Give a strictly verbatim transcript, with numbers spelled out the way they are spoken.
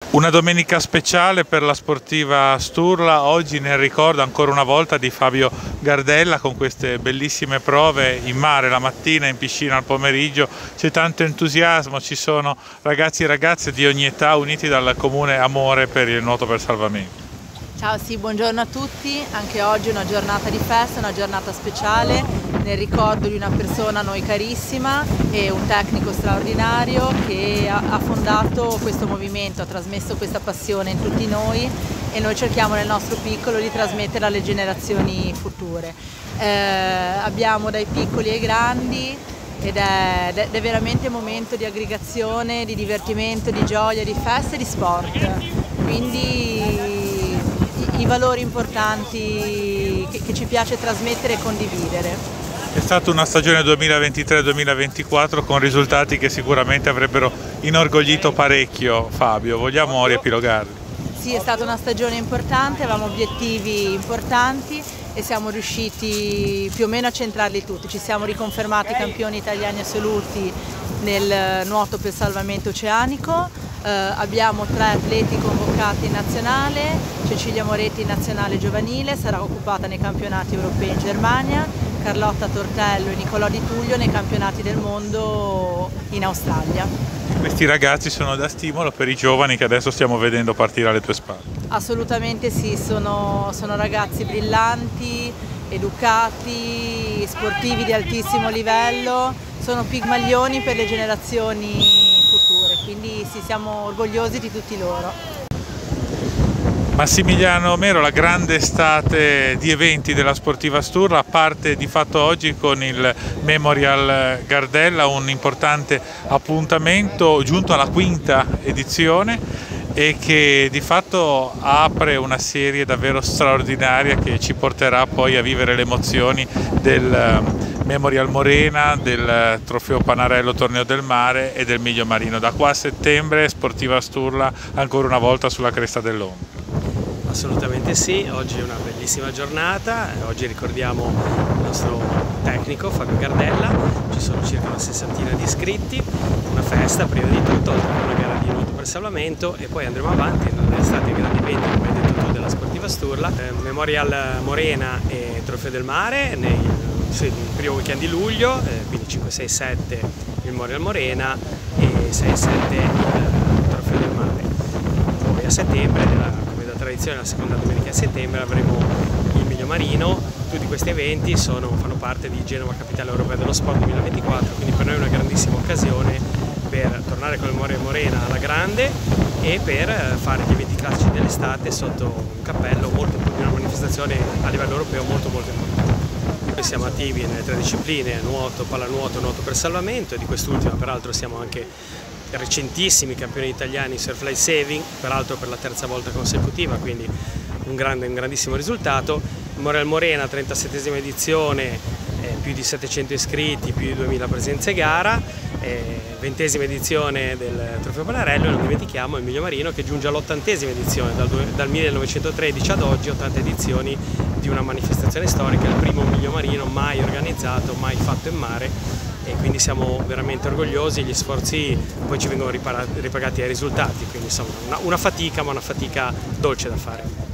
Una domenica speciale per la Sportiva Sturla, oggi nel ricordo ancora una volta di Fabio Gardella con queste bellissime prove in mare la mattina, in piscina al pomeriggio. C'è tanto entusiasmo, ci sono ragazzi e ragazze di ogni età uniti dal comune amore per il nuoto per salvamento. Ciao, sì, buongiorno a tutti, anche oggi è una giornata di festa, una giornata speciale nel ricordo di una persona a noi carissima e un tecnico straordinario che ha fondato questo movimento, ha trasmesso questa passione in tutti noi e noi cerchiamo nel nostro piccolo di trasmetterla alle generazioni future. Eh, abbiamo dai piccoli ai grandi ed è, ed è veramente un momento di aggregazione, di divertimento, di gioia, di festa e di sport. Quindi i valori importanti che, che ci piace trasmettere e condividere. È stata una stagione duemilaventitré duemilaventiquattro con risultati che sicuramente avrebbero inorgoglito parecchio Fabio, vogliamo riepilogarli? Sì, è stata una stagione importante, avevamo obiettivi importanti e siamo riusciti più o meno a centrarli tutti. Ci siamo riconfermati campioni italiani assoluti nel nuoto per salvamento oceanico. Uh, abbiamo tre atleti convocati in nazionale, Cecilia Moretti in nazionale giovanile, sarà occupata nei campionati europei in Germania, Carlotta Tortello e Nicolò Di Tullio nei campionati del mondo in Australia. Questi ragazzi sono da stimolo per i giovani che adesso stiamo vedendo partire alle tue spalle. Assolutamente sì, sono, sono ragazzi brillanti, educati, sportivi di altissimo livello, sono pigmaglioni per le generazioni future, quindi sì, siamo orgogliosi di tutti loro. Massimiliano Mero, la grande estate di eventi della Sportiva Sturla parte di fatto oggi con il Memorial Gardella, un importante appuntamento giunto alla quinta edizione e che di fatto apre una serie davvero straordinaria che ci porterà poi a vivere le emozioni del Memorial Morena, del Trofeo Panarello Torneo del Mare e del Miglio Marino. Da qua a settembre Sportiva Sturla ancora una volta sulla cresta dell'onda. Assolutamente sì, oggi è una bellissima giornata, oggi ricordiamo il nostro tecnico Fabio Gardella, ci sono circa una sessantina di iscritti, una festa prima di tutto, oltre a una gara di nuoto per salvamento e poi andremo avanti nell'estate i grandi eventi come hai detto tu della Sportiva Sturla, eh, Memorial Morena e Trofeo del Mare nei sì, il primo weekend di luglio, eh, quindi cinque, sei, sette il Memorial Morena e sei, sette il Trofeo del Mare. Poi a settembre, come da tradizione la seconda domenica di settembre, avremo il Miglio Marino. Tutti questi eventi sono, fanno parte di Genova Capitale Europea dello Sport duemilaventiquattro, quindi per noi è una grandissima occasione per tornare con il Memorial Morena alla grande e per fare gli eventi classici dell'estate sotto un cappello molto di una manifestazione a livello europeo molto molto importante. Noi siamo attivi nelle tre discipline, nuoto, pallanuoto, nuoto per salvamento e di quest'ultima peraltro siamo anche recentissimi campioni italiani in surf life saving, peraltro per la terza volta consecutiva, quindi un, grande, un grandissimo risultato. Memorial Morena, trentasettesima edizione, eh, più di settecento iscritti, più di duemila presenze gara, eh, ventesima edizione del Trofeo Panarello e non dimentichiamo il Miglio Marino che giunge all'ottantesima edizione, dal, dal millenovecentotredici ad oggi, ottanta edizioni di una manifestazione storica, il primo Miglio Marino mai organizzato, mai fatto in mare e quindi siamo veramente orgogliosi, gli sforzi poi ci vengono ripagati ai risultati, quindi insomma una, una fatica ma una fatica dolce da fare.